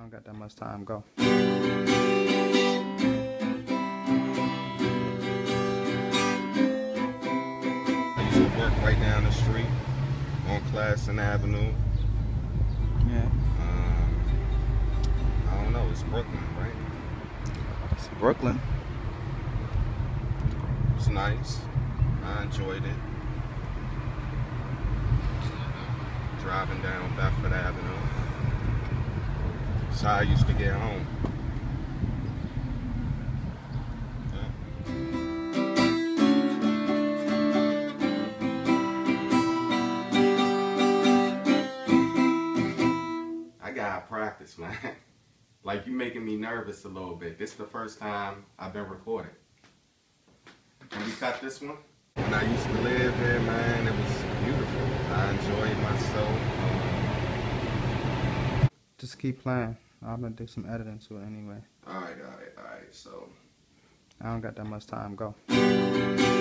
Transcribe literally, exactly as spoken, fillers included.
don't got that much time. Go. I used to work right down the street on Classen Avenue. Yeah. Um, I don't know, it's Brooklyn, right? It's Brooklyn. It's nice. I enjoyed it. Driving down Bedford Avenue. That's how I used to get home. I gotta practice, man. Like, you making me nervous a little bit. This is the first time I've been recording. Can we cut this one? When I used to live there, man, it was beautiful. I enjoyed myself. Um, Just keep playing. I'm gonna do some editing to it anyway. Alright, alright, alright, so. I don't got that much time. Go.